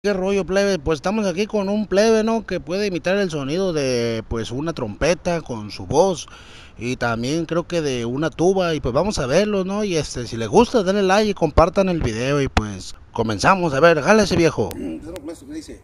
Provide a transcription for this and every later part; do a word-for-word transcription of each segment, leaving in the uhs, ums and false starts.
¿Qué rollo, plebe? Pues estamos aquí con un plebe, ¿no? Que puede imitar el sonido de, pues, una trompeta con su voz y también creo que de una tuba y pues vamos a verlo, ¿no? Y este, si les gusta, denle like y compartan el video y pues comenzamos. A ver, jale ese viejo. Maestro, ¿qué dice?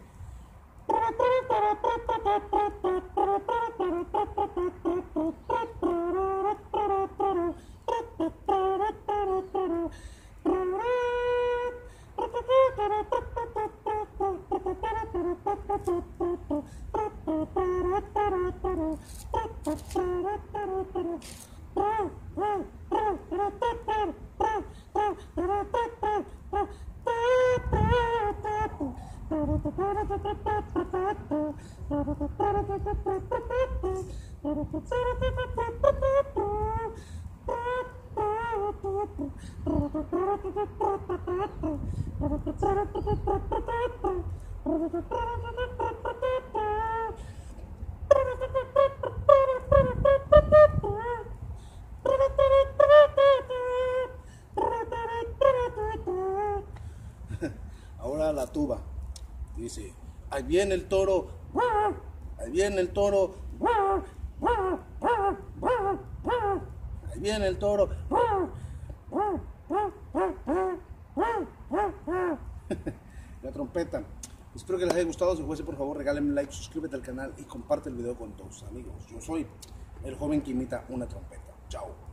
Ahora la tuba. Dice, ahí viene el toro, ahí viene el toro, ahí viene el toro. La trompeta. Espero que les haya gustado. Si fuese, por favor, regálenme un like, suscríbete al canal y comparte el video con tus amigos. Yo soy el joven que imita una trompeta. Chao.